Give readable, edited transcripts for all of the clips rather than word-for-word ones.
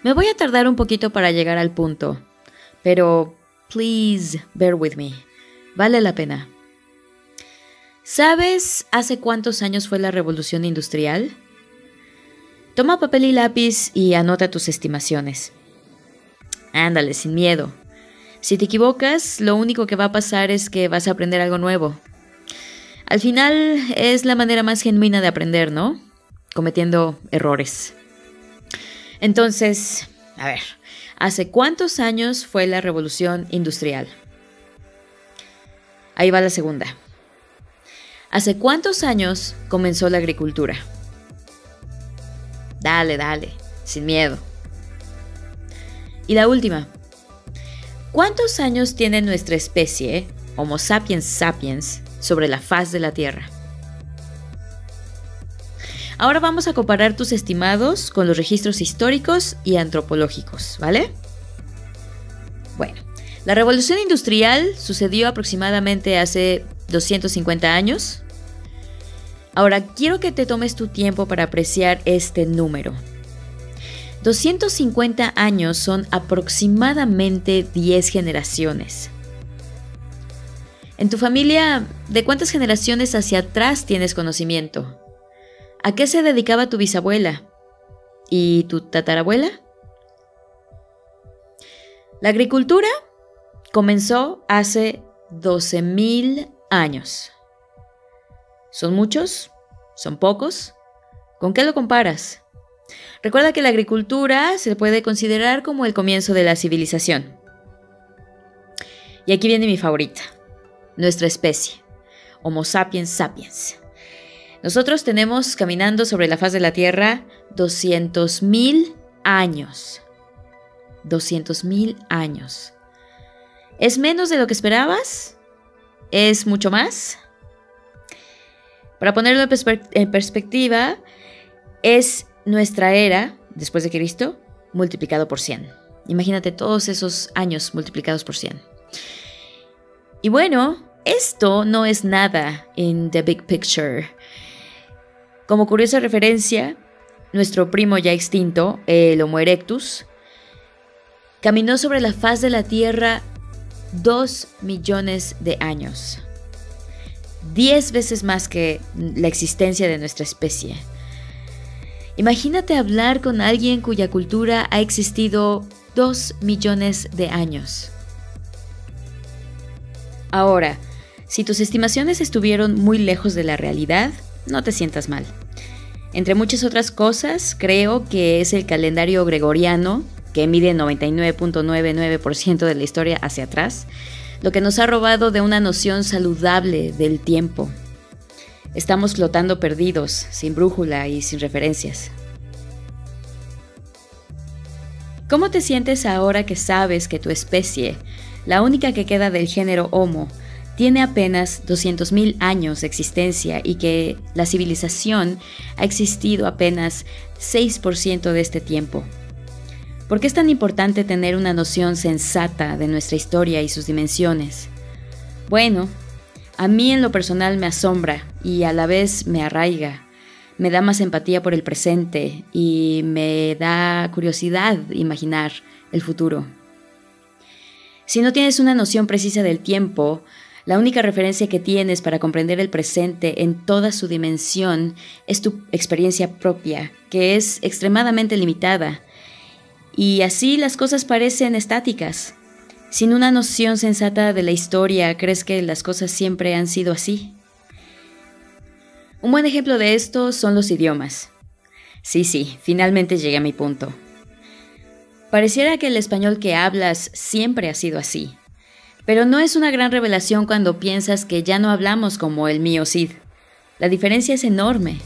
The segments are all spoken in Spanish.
Me voy a tardar un poquito para llegar al punto, pero please bear with me. Vale la pena. ¿Sabes hace cuántos años fue la Revolución Industrial? Toma papel y lápiz y anota tus estimaciones. Ándale, sin miedo. Si te equivocas, lo único que va a pasar es que vas a aprender algo nuevo. Al final es la manera más genuina de aprender, ¿no? Cometiendo errores. Entonces, a ver, ¿hace cuántos años fue la Revolución Industrial? Ahí va la segunda. ¿Hace cuántos años comenzó la agricultura? Dale, sin miedo. Y la última. ¿Cuántos años tiene nuestra especie, Homo sapiens sapiens, sobre la faz de la Tierra? Ahora vamos a comparar tus estimados con los registros históricos y antropológicos, ¿vale? Bueno, la Revolución Industrial sucedió aproximadamente hace 250 años. Ahora quiero que te tomes tu tiempo para apreciar este número. 250 años son aproximadamente 10 generaciones. En tu familia, ¿de cuántas generaciones hacia atrás tienes conocimiento? ¿A qué se dedicaba tu bisabuela? ¿Y tu tatarabuela? La agricultura comenzó hace 12,000 años. ¿Son muchos? ¿Son pocos? ¿Con qué lo comparas? Recuerda que la agricultura se puede considerar como el comienzo de la civilización. Y aquí viene mi favorita, nuestra especie, Homo sapiens sapiens. Nosotros tenemos caminando sobre la faz de la Tierra 200,000 años. 200,000 años. ¿Es menos de lo que esperabas? ¿Es mucho más? Para ponerlo en perspectiva, es nuestra era, después de Cristo, multiplicado por 100. Imagínate todos esos años multiplicados por 100. Y bueno, esto no es nada en the big picture. Como curiosa referencia, nuestro primo ya extinto, el Homo erectus, caminó sobre la faz de la Tierra 2 millones de años. 10 veces más que la existencia de nuestra especie. Imagínate hablar con alguien cuya cultura ha existido 2 millones de años. Ahora, si tus estimaciones estuvieron muy lejos de la realidad, no te sientas mal. Entre muchas otras cosas, creo que es el calendario gregoriano, que mide 99.99% de la historia hacia atrás, lo que nos ha robado de una noción saludable del tiempo. Estamos flotando perdidos, sin brújula y sin referencias. ¿Cómo te sientes ahora que sabes que tu especie, la única que queda del género Homo, tiene apenas 200,000 años de existencia y que la civilización ha existido apenas 6% de este tiempo? ¿Por qué es tan importante tener una noción sensata de nuestra historia y sus dimensiones? Bueno, a mí en lo personal me asombra y a la vez me arraiga. Me da más empatía por el presente y me da curiosidad imaginar el futuro. Si no tienes una noción precisa del tiempo, la única referencia que tienes para comprender el presente en toda su dimensión es tu experiencia propia, que es extremadamente limitada. Y así las cosas parecen estáticas. Sin una noción sensata de la historia, ¿crees que las cosas siempre han sido así? Un buen ejemplo de esto son los idiomas. Sí, finalmente llegué a mi punto. Pareciera que el español que hablas siempre ha sido así. Pero no es una gran revelación cuando piensas que ya no hablamos como el mío Cid. La diferencia es enorme.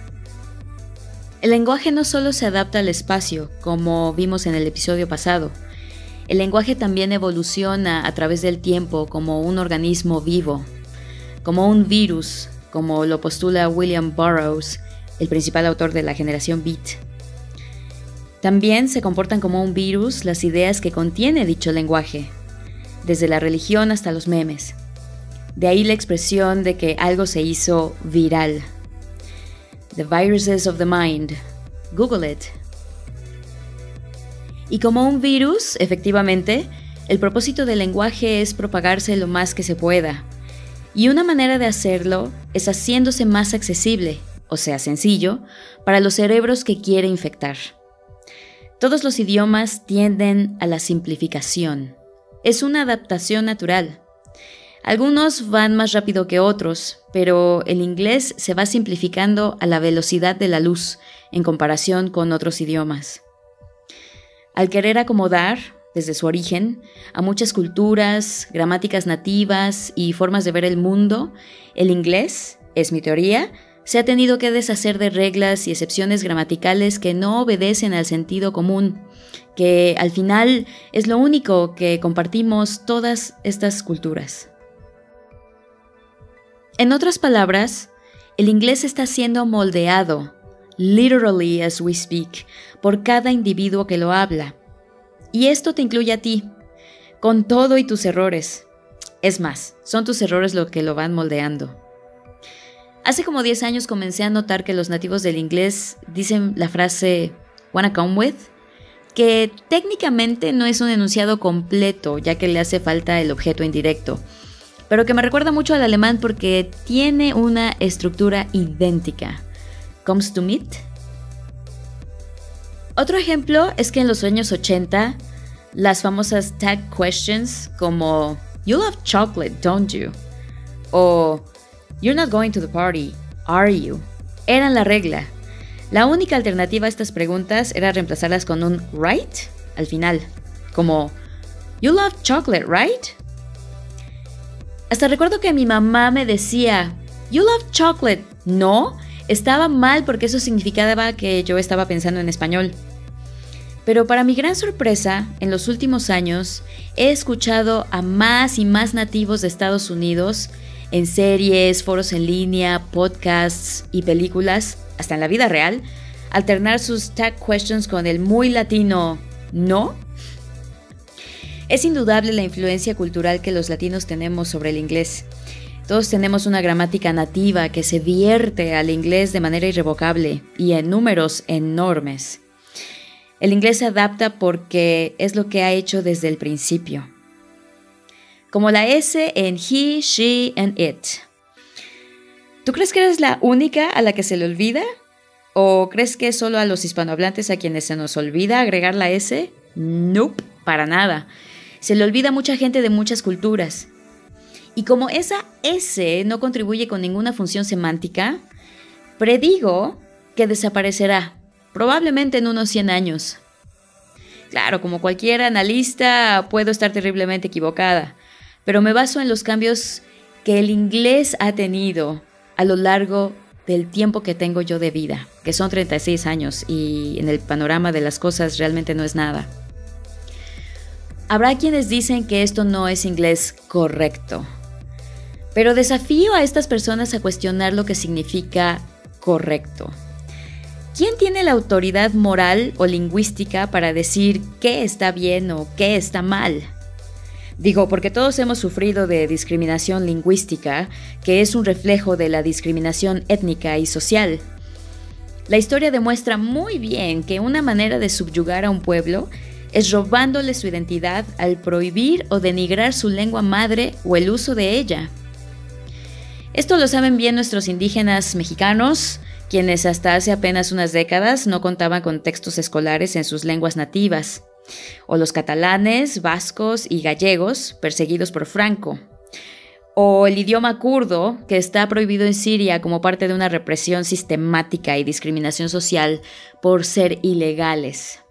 El lenguaje no solo se adapta al espacio, como vimos en el episodio pasado. El lenguaje también evoluciona a través del tiempo como un organismo vivo, como un virus, como lo postula William Burroughs, el principal autor de la generación Beat. También se comportan como un virus las ideas que contiene dicho lenguaje, desde la religión hasta los memes. De ahí la expresión de que algo se hizo viral. The viruses of the mind. Google it. Y como un virus, efectivamente, el propósito del lenguaje es propagarse lo más que se pueda. Y una manera de hacerlo es haciéndose más accesible, o sea, sencillo, para los cerebros que quiere infectar. Todos los idiomas tienden a la simplificación. Es una adaptación natural. Algunos van más rápido que otros, pero el inglés se va simplificando a la velocidad de la luz en comparación con otros idiomas. Al querer acomodar, desde su origen, a muchas culturas, gramáticas nativas y formas de ver el mundo, el inglés, es mi teoría, se ha tenido que deshacer de reglas y excepciones gramaticales que no obedecen al sentido común, que al final es lo único que compartimos todas estas culturas. En otras palabras, el inglés está siendo moldeado, literally as we speak, por cada individuo que lo habla. Y esto te incluye a ti, con todo y tus errores. Es más, son tus errores lo que lo van moldeando. Hace como 10 años comencé a notar que los nativos del inglés dicen la frase "wanna come with", que técnicamente no es un enunciado completo, ya que le hace falta el objeto indirecto, pero que me recuerda mucho al alemán porque tiene una estructura idéntica. ¿Comes to meet? Otro ejemplo es que en los años 80, las famosas tag questions como "You love chocolate, don't you?" o "You're not going to the party, are you?" eran la regla. La única alternativa a estas preguntas era reemplazarlas con un "right" al final, como "You love chocolate, right?" Hasta recuerdo que mi mamá me decía "You love chocolate", no, estaba mal porque eso significaba que yo estaba pensando en español. Pero para mi gran sorpresa, en los últimos años he escuchado a más y más nativos de Estados Unidos en series, foros en línea, podcasts y películas, hasta en la vida real, alternar sus tag questions con el muy latino "no". Es indudable la influencia cultural que los latinos tenemos sobre el inglés. Todos tenemos una gramática nativa que se vierte al inglés de manera irrevocable y en números enormes. El inglés se adapta porque es lo que ha hecho desde el principio. Como la S en he, she and it. ¿Tú crees que eres la única a la que se le olvida? ¿O crees que es solo a los hispanohablantes a quienes se nos olvida agregar la S? Nope, para nada. Se le olvida a mucha gente de muchas culturas. Y como esa S no contribuye con ninguna función semántica, predigo que desaparecerá, probablemente en unos 100 años. Claro, como cualquier analista, puedo estar terriblemente equivocada, pero me baso en los cambios que el inglés ha tenido a lo largo del tiempo que tengo yo de vida, que son 36 años, y en el panorama de las cosas realmente no es nada. Habrá quienes dicen que esto no es inglés correcto, pero desafío a estas personas a cuestionar lo que significa correcto. ¿Quién tiene la autoridad moral o lingüística para decir qué está bien o qué está mal? Digo, porque todos hemos sufrido de discriminación lingüística, que es un reflejo de la discriminación étnica y social. La historia demuestra muy bien que una manera de subyugar a un pueblo es robándole su identidad al prohibir o denigrar su lengua madre o el uso de ella. Esto lo saben bien nuestros indígenas mexicanos, quienes hasta hace apenas unas décadas no contaban con textos escolares en sus lenguas nativas, o los catalanes, vascos y gallegos perseguidos por Franco, o el idioma kurdo, que está prohibido en Siria como parte de una represión sistemática y discriminación social por ser ilegales.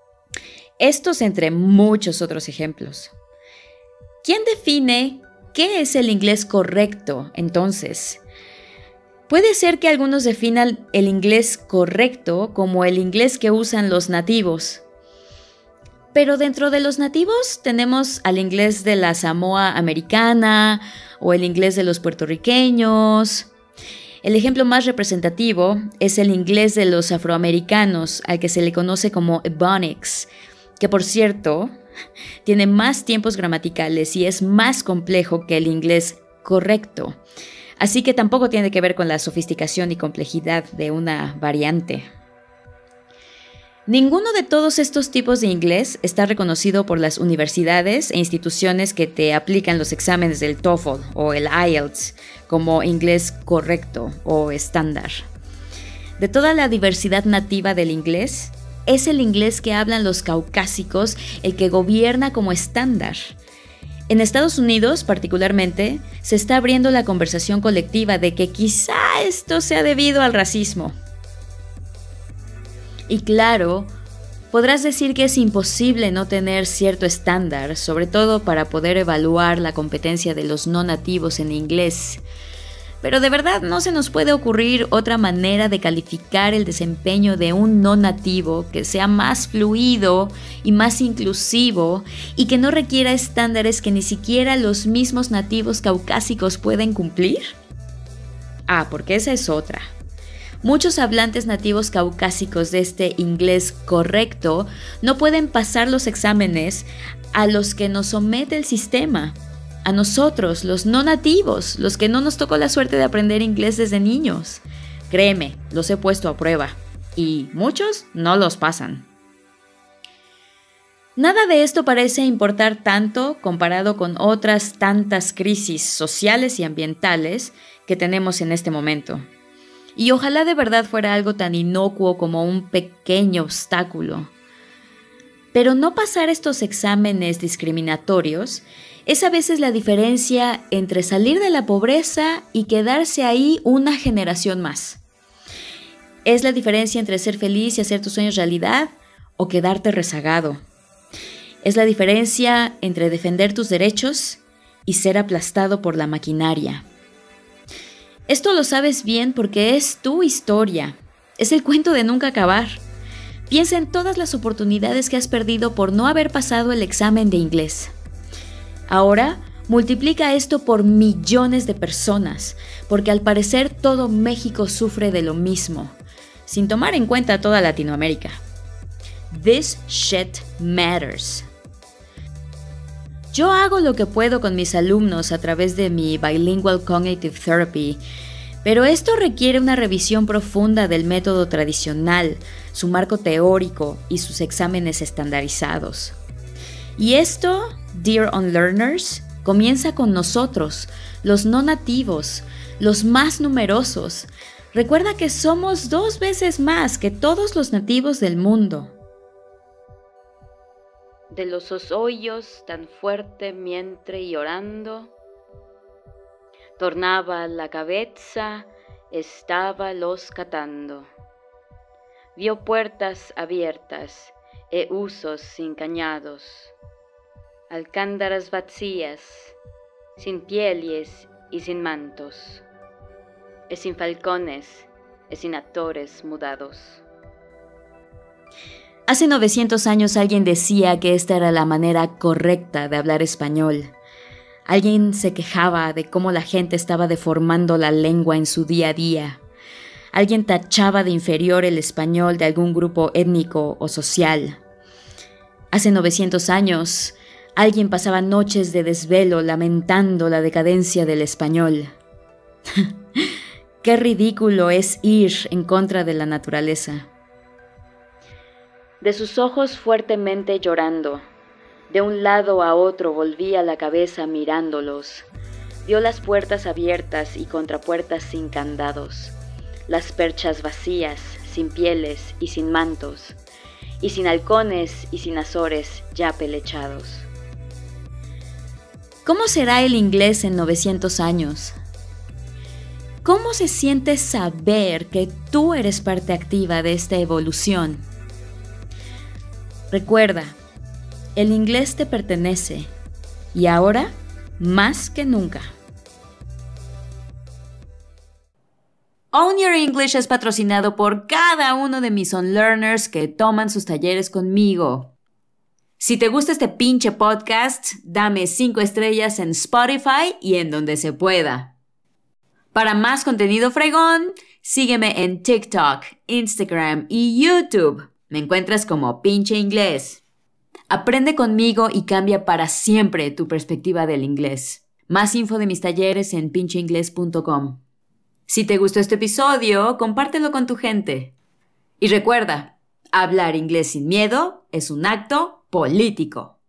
Estos entre muchos otros ejemplos. ¿Quién define qué es el inglés correcto, entonces? Puede ser que algunos definan el inglés correcto como el inglés que usan los nativos. Pero dentro de los nativos tenemos al inglés de la Samoa americana o el inglés de los puertorriqueños. El ejemplo más representativo es el inglés de los afroamericanos, al que se le conoce como Ebonics, que por cierto tiene más tiempos gramaticales y es más complejo que el inglés correcto. Así que tampoco tiene que ver con la sofisticación y complejidad de una variante. Ninguno de todos estos tipos de inglés está reconocido por las universidades e instituciones que te aplican los exámenes del TOEFL o el IELTS como inglés correcto o estándar. De toda la diversidad nativa del inglés, es el inglés que hablan los caucásicos el que gobierna como estándar. En Estados Unidos, particularmente, se está abriendo la conversación colectiva de que quizá esto sea debido al racismo. Y claro, podrás decir que es imposible no tener cierto estándar, sobre todo para poder evaluar la competencia de los no nativos en inglés. Pero de verdad no se nos puede ocurrir otra manera de calificar el desempeño de un no nativo que sea más fluido y más inclusivo y que no requiera estándares que ni siquiera los mismos nativos caucásicos pueden cumplir. Porque esa es otra. Muchos hablantes nativos caucásicos de este inglés correcto no pueden pasar los exámenes a los que nos somete el sistema. A nosotros, los no nativos, los que no nos tocó la suerte de aprender inglés desde niños. Créeme, los he puesto a prueba. Y muchos no los pasan. Nada de esto parece importar tanto comparado con otras tantas crisis sociales y ambientales que tenemos en este momento. Y ojalá de verdad fuera algo tan inocuo como un pequeño obstáculo. Pero no pasar estos exámenes discriminatorios es a veces la diferencia entre salir de la pobreza y quedarse ahí una generación más. Es la diferencia entre ser feliz y hacer tus sueños realidad o quedarte rezagado. Es la diferencia entre defender tus derechos y ser aplastado por la maquinaria. Esto lo sabes bien porque es tu historia. Es el cuento de nunca acabar. Piensa en todas las oportunidades que has perdido por no haber pasado el examen de inglés. Ahora, multiplica esto por millones de personas, porque al parecer todo México sufre de lo mismo, sin tomar en cuenta toda Latinoamérica. This shit matters. Yo hago lo que puedo con mis alumnos a través de mi Bilingual Cognitive Therapy, pero esto requiere una revisión profunda del método tradicional, su marco teórico y sus exámenes estandarizados. Y esto, dear unlearners, comienza con nosotros, los no nativos, los más numerosos. Recuerda que somos 2 veces más que todos los nativos del mundo. De los hoyos tan fuerte mientras llorando, tornaba la cabeza, estaba los catando. Vio puertas abiertas e usos sin cañados, alcándaras vacías, sin pieles y sin mantos, e sin falcones, e sin actores mudados. Hace 900 años alguien decía que esta era la manera correcta de hablar español. Alguien se quejaba de cómo la gente estaba deformando la lengua en su día a día. Alguien tachaba de inferior el español de algún grupo étnico o social. Hace 900 años, alguien pasaba noches de desvelo lamentando la decadencia del español. Qué ridículo es ir en contra de la naturaleza. De sus ojos fuertemente llorando, de un lado a otro volvía la cabeza mirándolos. Vio las puertas abiertas y contrapuertas sin candados, las perchas vacías, sin pieles y sin mantos, y sin halcones y sin azores ya pelechados. ¿Cómo será el inglés en 900 años? ¿Cómo se siente saber que tú eres parte activa de esta evolución? Recuerda, el inglés te pertenece, y ahora más que nunca. Own Your English es patrocinado por cada uno de mis unlearners que toman sus talleres conmigo. Si te gusta este pinche podcast, dame 5 estrellas en Spotify y en donde se pueda. Para más contenido fregón, sígueme en TikTok, Instagram y YouTube. Me encuentras como Pinche Inglés. Aprende conmigo y cambia para siempre tu perspectiva del inglés. Más info de mis talleres en pincheinglés.com. Si te gustó este episodio, compártelo con tu gente. Y recuerda, Hablar inglés sin miedo es un acto político.